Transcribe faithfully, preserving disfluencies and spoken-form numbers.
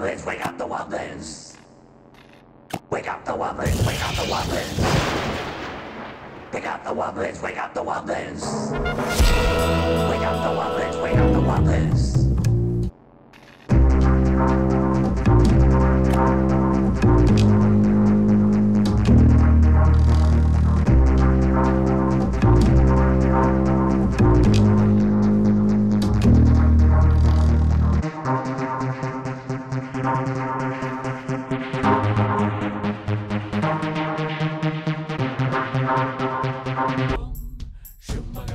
wobblers, wake up the wobblers. Wake up the wobblers, wake up the wobblers. Wake up the wobblers, wake up the wobblers. Wake up the wobblers, wake up the wobblers. Shumaga